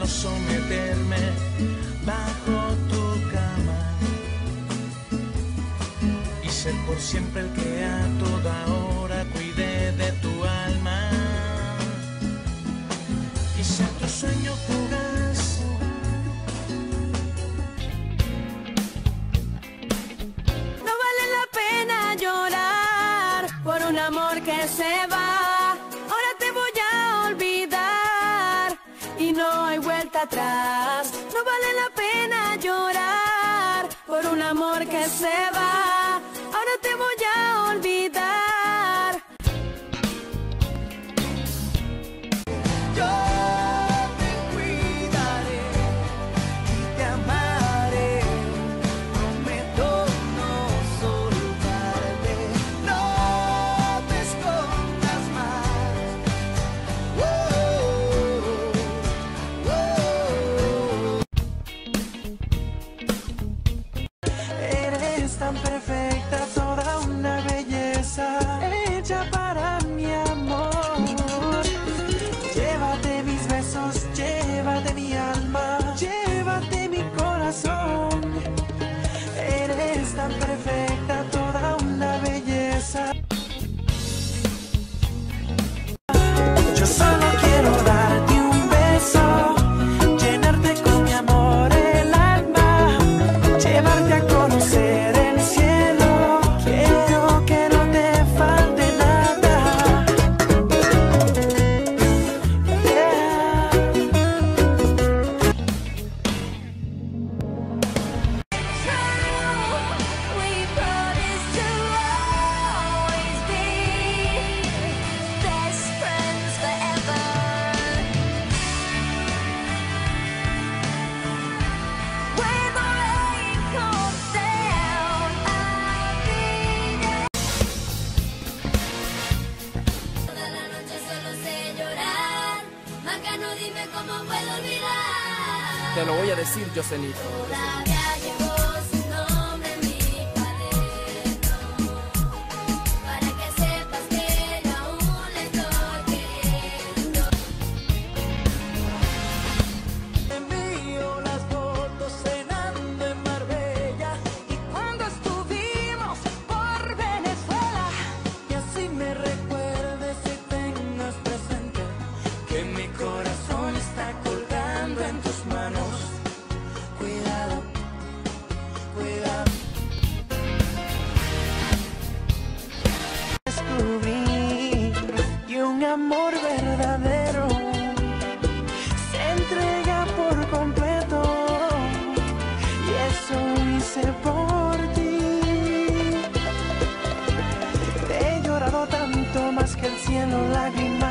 quiero someterme bajo tu cama y ser por siempre el que a toda hora cuide de tu alma y ser tu sueño fugaz. No vale la pena llorar por un amor que se va. Ahora te voy a olvidar y no hay vuelta atrás. No vale la pena llorar por un amor que se va. Ahora te voy a olvidar. Yo te cuidaré y te amaré, prometo no soltarte, no te escondas más. Eres tan perfecta, toda una belleza, hecha para mi amor. Llévate mis besos, llévate mi alma, llévate mi corazón. Eres tan perfecta, toda una belleza. Yo solo quiero darte un beso, llenarte con mi amor el alma, llevarte a conocer el cielo. Quiero que no te falte nada. We promise to always be best friends forever. When the rain comes down, I'll be there. Toda la noche solo sé llorar. Macano, dime cómo puedo olvidar. Te lo voy a decir, Jocelyn. Todavía llevo su nombre en mi cuaderno, para que sepas que yo aún le estoy queriendo. Envío las fotos cenando en Marbella y cuando estuvimos por Venezuela, y así me recuerdes y tengas presente que mi corazón está colgando en tus manos. Cuidado, cuidado. Descubrí que un amor verdadero se entrega por completo, y eso hice por ti. Te he llorado tanto más que el cielo lágrimas.